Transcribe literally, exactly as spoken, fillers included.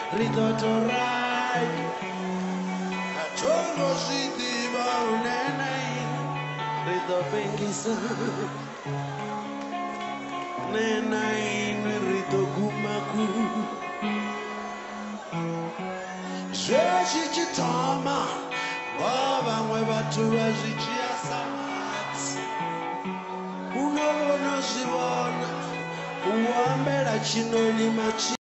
Ritotorai Atono Sidiva Nenai Rito Pengisa Nenai Rito Gumaku Svechi Chitama Baba Mwebatu Wajichia Samat Unono Sivona Uambera Chinoni Machi